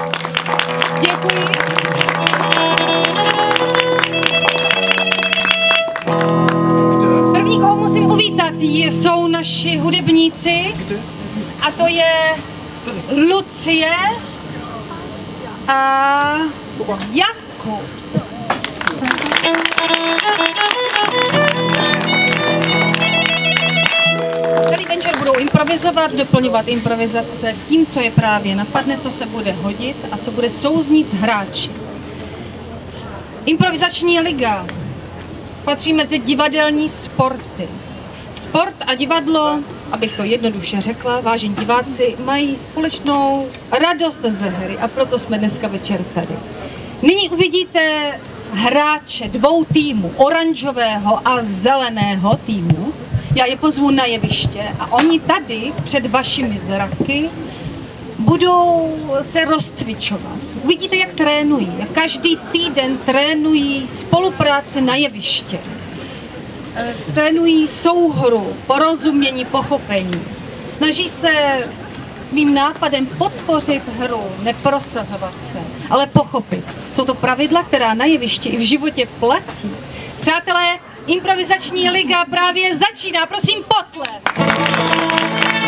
Děkuji. První, koho musím uvítat, jsou naši hudebníci. A to je Lucie a Jakub. Celý večer budou improvizovat, doplňovat improvizace tím, co je právě napadne, co se bude hodit a co bude souznít s hráči. Improvizační liga patří mezi divadelní sporty. Sport a divadlo, abych to jednoduše řekla, vážení diváci, mají společnou radost ze hry a proto jsme dneska večer tady. Nyní uvidíte hráče dvou týmů, oranžového a zeleného týmu. Já je pozvu na jeviště a oni tady před vašimi zraky budou se rozcvičovat. Uvidíte, jak trénují. Každý týden trénují spolupráci na jeviště. Trénují souhru, porozumění, pochopení. Snaží se svým nápadem podpořit hru, neprosazovat se, ale pochopit. Jsou to pravidla, která na jevišti i v životě platí. Přátelé, improvizační liga právě začíná. Prosím, potlesk!